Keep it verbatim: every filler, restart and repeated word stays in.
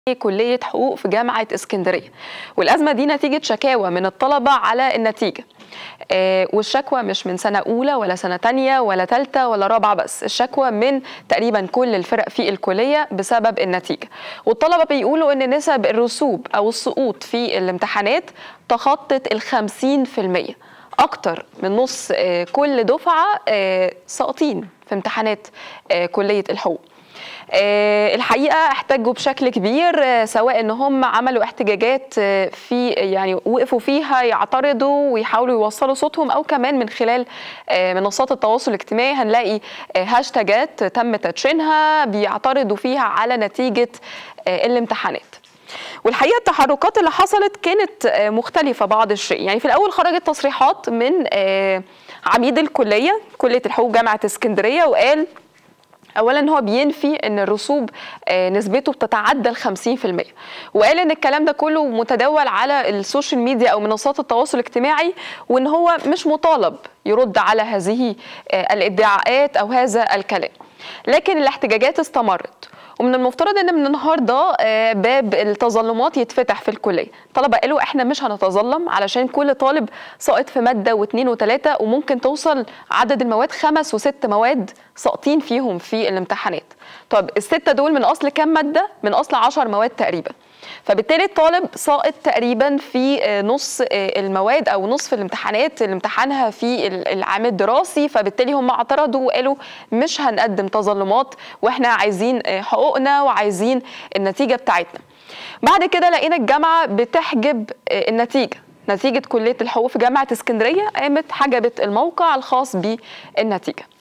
كلية حقوق في جامعة اسكندرية، والأزمة دي نتيجة شكاوى من الطلبة على النتيجة. آه والشكوى مش من سنة أولى ولا سنة تانية ولا تالتة ولا رابعة بس، الشكوى من تقريبا كل الفرق في الكلية بسبب النتيجة. والطلبة بيقولوا إن نسب الرسوب أو السقوط في الامتحانات تخطت الخمسين في المية، أكتر من نص آه كل دفعة آه ساقطين في امتحانات آه كلية الحقوق. أه الحقيقه احتجوا بشكل كبير، أه سواء ان هم عملوا احتجاجات أه في يعني وقفوا فيها يعترضوا ويحاولوا يوصلوا صوتهم، او كمان من خلال أه منصات التواصل الاجتماعي هنلاقي أه هاشتاجات تم تدشينها بيعترضوا فيها على نتيجه أه الامتحانات. والحقيقه التحركات اللي حصلت كانت أه مختلفه بعض الشيء. يعني في الاول خرجت تصريحات من أه عميد الكليه كليه الحقوق جامعه اسكندريه، وقال اولا ان هو بينفي ان الرسوب نسبته بتتعدى ال خمسين في المية، وقال ان الكلام ده كله متداول على السوشيال ميديا او منصات التواصل الاجتماعي، وان هو مش مطالب يرد على هذه الادعاءات او هذا الكلام. لكن الاحتجاجات استمرت، ومن المفترض ان من النهارده باب التظلمات يتفتح في الكليه. الطلبه قالوا احنا مش هنتظلم علشان كل طالب ساقط في ماده واثنين وثلاثه، وممكن توصل عدد المواد خمس وست مواد ساقطين فيهم في الامتحانات. طب السته دول من اصل كام ماده؟ من اصل عشر مواد تقريبا. فبالتالي الطالب ساقط تقريبا في نص المواد او نصف الامتحانات اللي امتحنها في العام الدراسي. فبالتالي هم اعترضوا وقالوا مش هنقدم تظلمات، واحنا عايزين حقوقنا وعايزين النتيجه بتاعتنا. بعد كده لقينا الجامعه بتحجب النتيجه، نتيجه كليه الحقوق في جامعه اسكندريه قامت حجبت الموقع الخاص بالنتيجه.